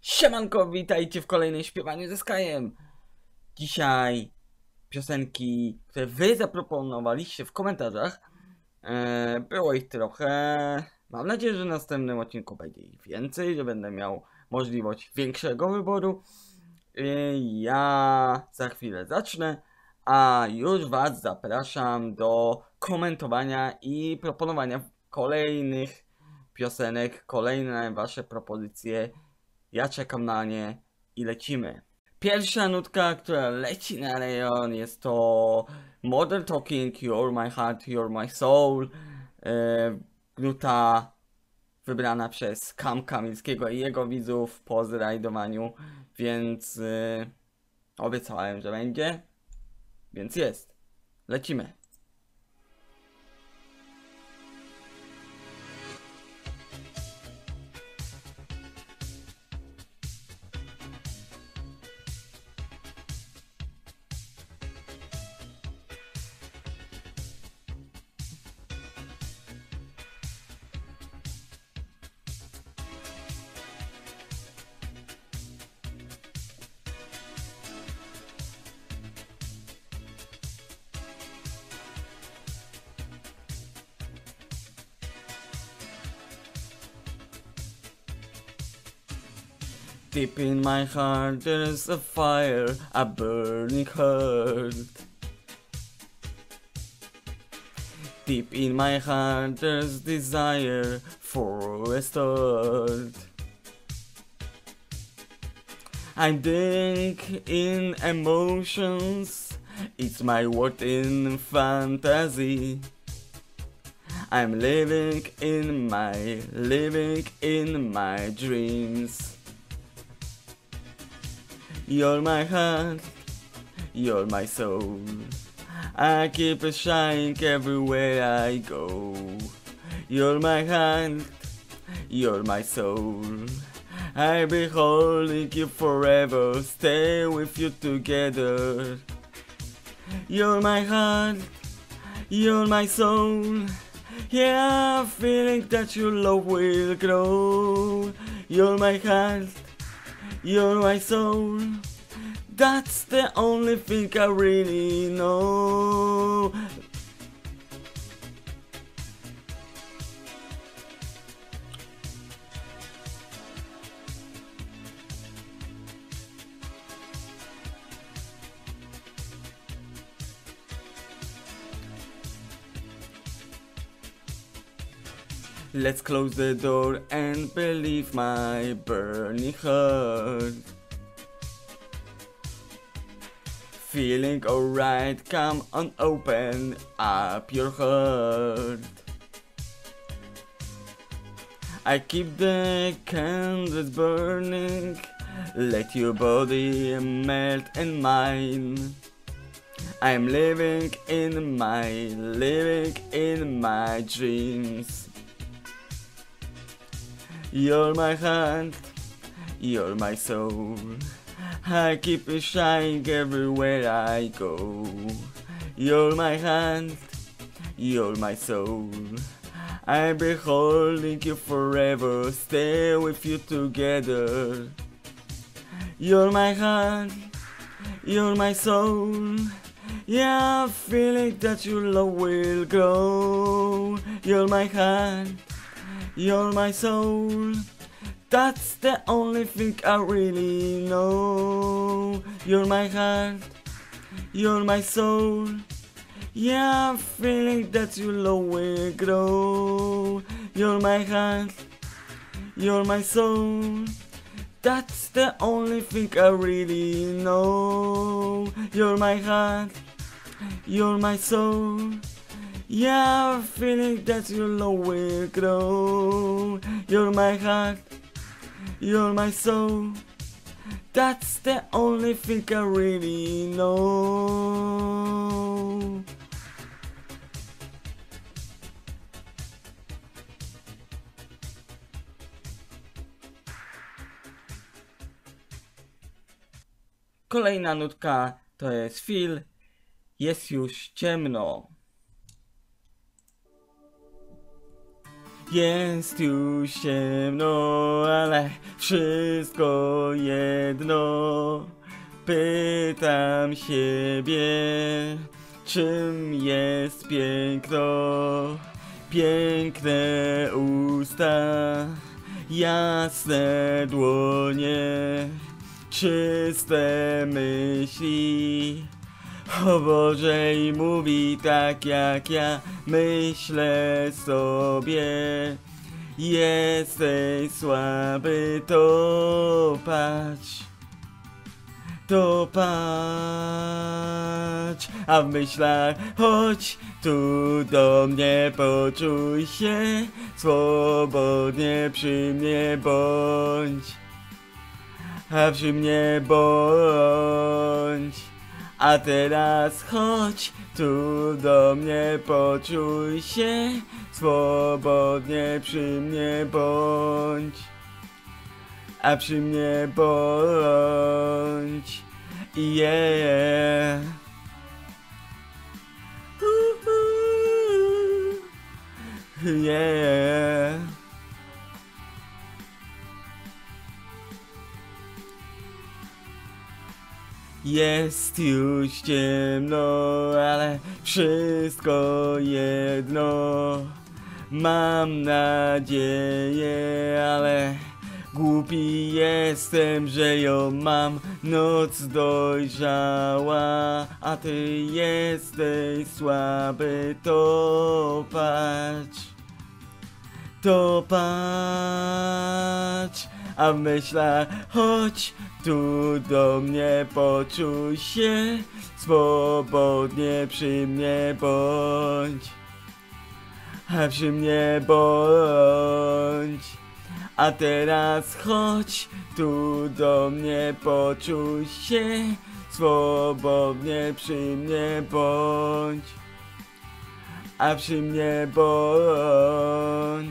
Siemanko, witajcie w kolejnym śpiewaniu ze Skyem. Dzisiaj piosenki, które wy zaproponowaliście w komentarzach. Było ich trochę. Mam nadzieję, że w następnym odcinku będzie ich więcej, że będę miał możliwość większego wyboru. Ja za chwilę zacznę, a już was zapraszam do komentowania i proponowania kolejnych piosenek, kolejne wasze propozycje. Ja czekam na nie i lecimy. Pierwsza nutka, która leci na rejon, jest to Modern Talking, You're My Heart, You're My Soul. Nuta wybrana przez Kamilskiego i jego widzów po zrajdowaniu, więc obiecałem, że będzie, więc jest. Lecimy. Deep in my heart there's a fire, a burning heart. Deep in my heart there's desire for a start. I'm drunk in emotions, it's my world in fantasy. I'm living in my dreams. You're my heart, you're my soul. I keep it shining everywhere I go. You're my heart, you're my soul. I'll be holding you forever, stay with you together. You're my heart, you're my soul. Yeah, feeling that your love will grow. You're my heart, you're my soul. That's the only thing I really know. Let's close the door and believe my burning heart. Feeling alright, come on, open up your heart. I keep the candles burning, let your body melt in mine. I'm living in my dreams. You're my heart, you're my soul. I keep it shining everywhere I go. You're my heart, you're my soul. I'll be holding you forever, stay with you together. You're my heart, you're my soul. Yeah, feeling that your love will grow. You're my heart, you're my soul. That's the only thing I really know. You're my heart, you're my soul. Yeah, I'm feeling that your love will grow. You're my heart, you're my soul. That's the only thing I really know. You're my heart, you're my soul. Yeah, I'm feeling that your love will grow. You're my heart, you're my soul. That's the only thing I really know. Kolejna nutka to jest Feel, jest już ciemno. Jest już ciemno, ale wszystko jedno. Pytam siebie, czym jest piękno? Piękne usta, jasne dłonie, czyste myśli. O Boże, i mówi tak jak ja myślę sobie. Jesteś słaby, to patrz, a w myślach chodź tu do mnie, poczuj się swobodnie, przy mnie bądź, a przy mnie bądź. A teraz chodź tu do mnie, poczuj się swobodnie, przy mnie bądź, a przy mnie bądź. Yeah. Yeah. Jest już ciemno, ale wszystko jedno. Mam nadzieję, ale głupi jestem, że ją mam. Noc dojrzała, a ty jesteś słaby, to patrz, a w myślach chodź tu do mnie, poczuj się swobodnie, przy mnie bądź, a przy mnie bądź. A teraz chodź tu do mnie, poczuj się swobodnie, przy mnie bądź, a przy mnie bądź.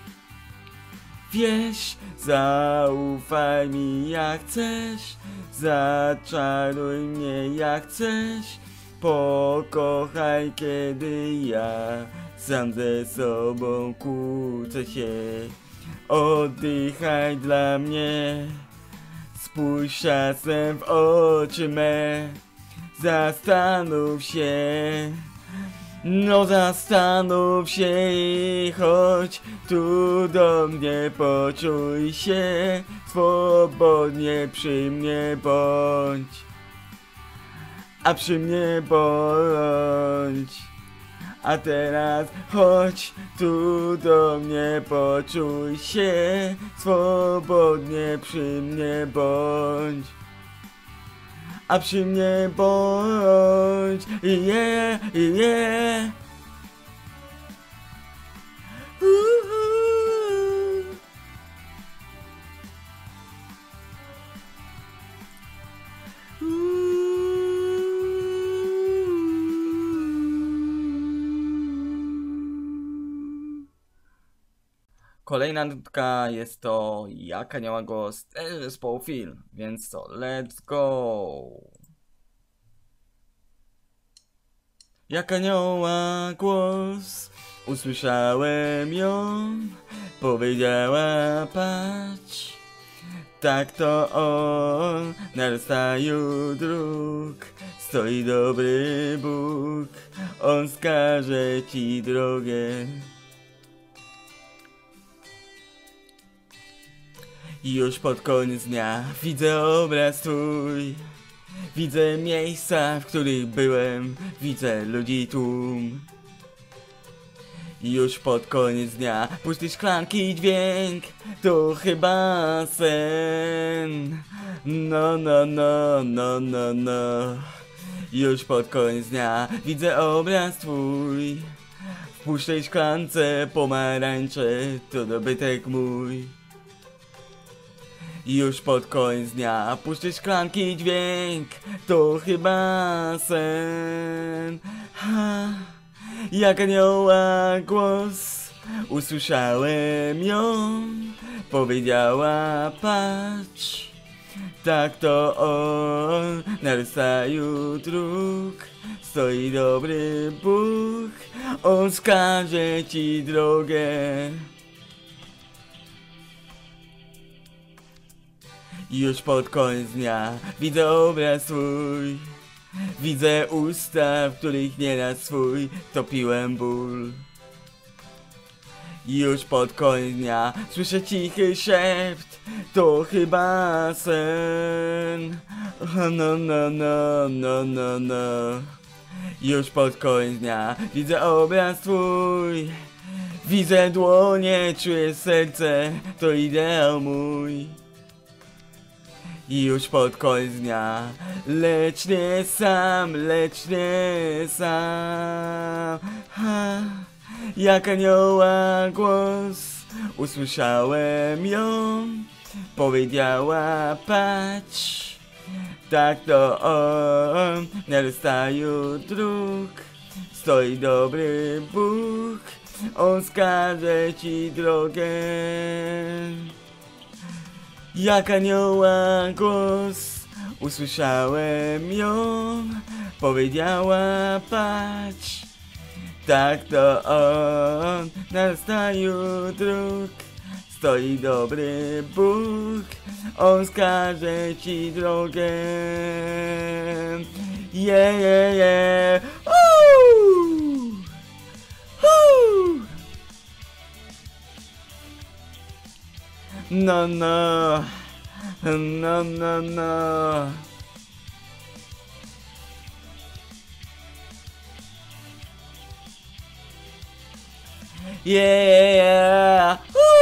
Wiesz, zaufaj mi jak chcesz, zaczaruj mnie jak chcesz, pokochaj kiedy ja sam ze sobą kłócę się. Oddychaj dla mnie, spójrz czasem w oczy me, zastanów się. No zastanów się i chodź tu do mnie, poczuj się swobodnie, przy mnie bądź, a przy mnie bądź. A teraz chodź tu do mnie, poczuj się swobodnie, przy mnie bądź, a przy mnie bądź. Yeah, yeah. Kolejna nutka jest to Jak anioła głos, też zespołu Film, więc co, let's go! Jak anioła głos, usłyszałem ją, powiedziała patrz, tak to on, na rozstaju dróg stoi dobry Bóg, on wskaże ci drogę. Już pod koniec dnia widzę obraz twój, widzę miejsca, w których byłem, widzę ludzi tłum. Już pod koniec dnia pusty szklanki dźwięk, to chyba sen. No, no, no, no, no, no. Już pod koniec dnia widzę obraz twój, w pustej szklance pomarańcze, to dobytek mój. Już pod koniec dnia pusty szklanki dźwięk, to chyba sen. Ha, jak anioła głos, usłyszałem ją, powiedziała patrz, tak to on, na rozstaju dróg stoi dobry Bóg, on wskaże ci drogę. Już pod koniec dnia widzę obraz twój. Widzę usta, w których nieraz swój topiłem ból. Już pod koniec dnia słyszę cichy szept, to chyba sen. No, no, no, no, no, no. Już pod koniec dnia widzę obraz twój. Widzę dłonie, czuję serce, to ideał mój. Już pod koniec dnia, lecz nie sam, lecz nie sam. Ha, jak anioła głos, usłyszałem ją, powiedziała patrz. Tak to on, na rozstaju dróg, stoi dobry Bóg, on wskaże ci drogę. Jak anioła głos, usłyszałem ją, powiedziała patrz. Tak to on, na rozstaju dróg, stoi dobry Bóg, on wskaże ci drogę. Yeah, yeah, yeah. No, no, no, no, no. Yeah.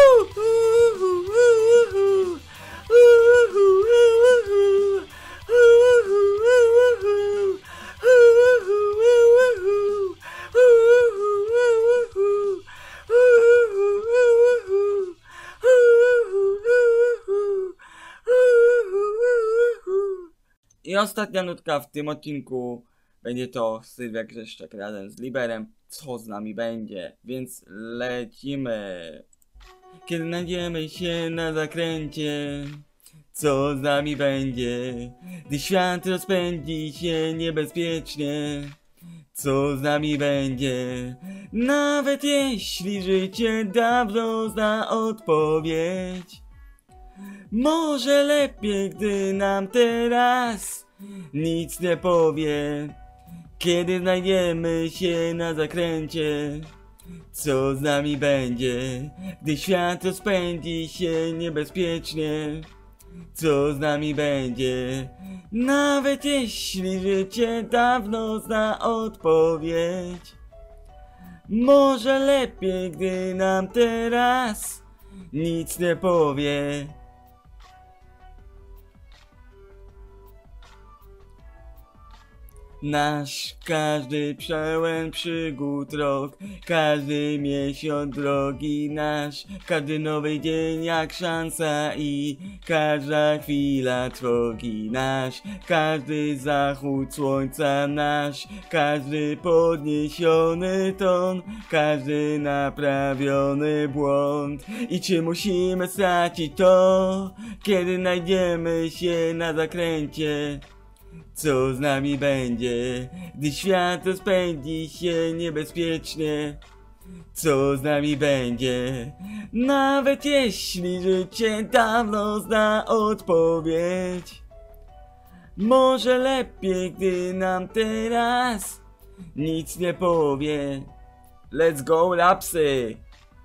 I ostatnia nutka w tym odcinku będzie to Sylwia Grzeszczak razem z Liberem, co z nami będzie, więc lecimy. Kiedy znajdziemy się na zakręcie, co z nami będzie, gdy świat rozpędzi się niebezpiecznie, co z nami będzie, nawet jeśli życie dawno zna odpowiedź. Może lepiej, gdy nam teraz nic nie powie. Kiedy znajdziemy się na zakręcie, co z nami będzie, gdy świat rozpędzi się niebezpiecznie, co z nami będzie, nawet jeśli życie dawno zna odpowiedź. Może lepiej, gdy nam teraz nic nie powie. Nasz każdy pełen przygód rok, każdy miesiąc drogi nasz, każdy nowy dzień jak szansa i każda chwila trwogi nasz, każdy zachód słońca nasz, każdy podniesiony ton, każdy naprawiony błąd. I czy musimy stracić to, kiedy znajdziemy się na zakręcie? Co z nami będzie, gdy świat rozpędzi się niebezpiecznie? Co z nami będzie, nawet jeśli życie dawno zna odpowiedź? Może lepiej, gdy nam teraz nic nie powie. Let's go, rapsy!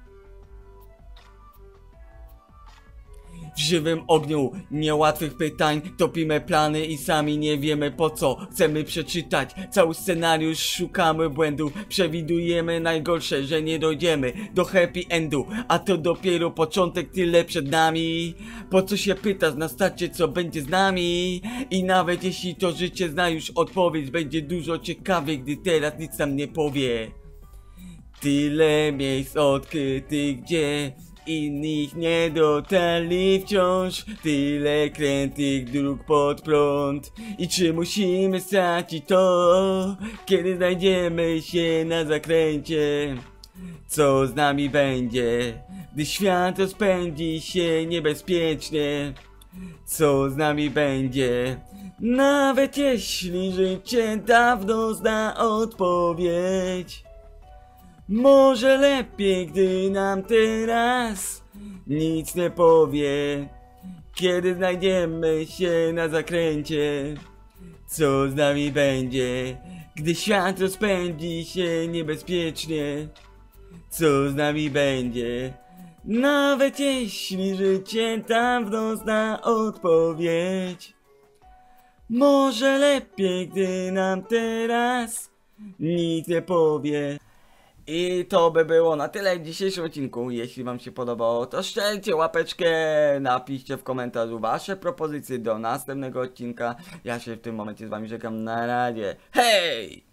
W żywym ogniu niełatwych pytań topimy plany i sami nie wiemy po co. Chcemy przeczytać cały scenariusz, szukamy błędów, przewidujemy najgorsze, że nie dojdziemy do happy endu, a to dopiero początek, tyle przed nami. Po co się pytasz na starcie, co będzie z nami? I nawet jeśli to życie zna już odpowiedź, będzie dużo ciekawiej, gdy teraz nic nam nie powie. Tyle miejsc odkrytych, gdzie innych nie dotarli wciąż, tyle krętych dróg pod prąd. I czy musimy stracić to, kiedy znajdziemy się na zakręcie? Co z nami będzie, gdy świat rozpędzi się niebezpiecznie? Co z nami będzie, nawet jeśli życie dawno zna odpowiedź? Może lepiej, gdy nam teraz nic nie powie. Kiedy znajdziemy się na zakręcie, co z nami będzie? Gdy świat rozpędzi się niebezpiecznie, co z nami będzie? Nawet jeśli życie dawno zna odpowiedź, może lepiej, gdy nam teraz nic nie powie. I to by było na tyle w dzisiejszym odcinku. Jeśli wam się podobało, to szczelcie łapeczkę, napiszcie w komentarzu wasze propozycje do następnego odcinka. Ja się w tym momencie z wami żegnam, na razie. Hej!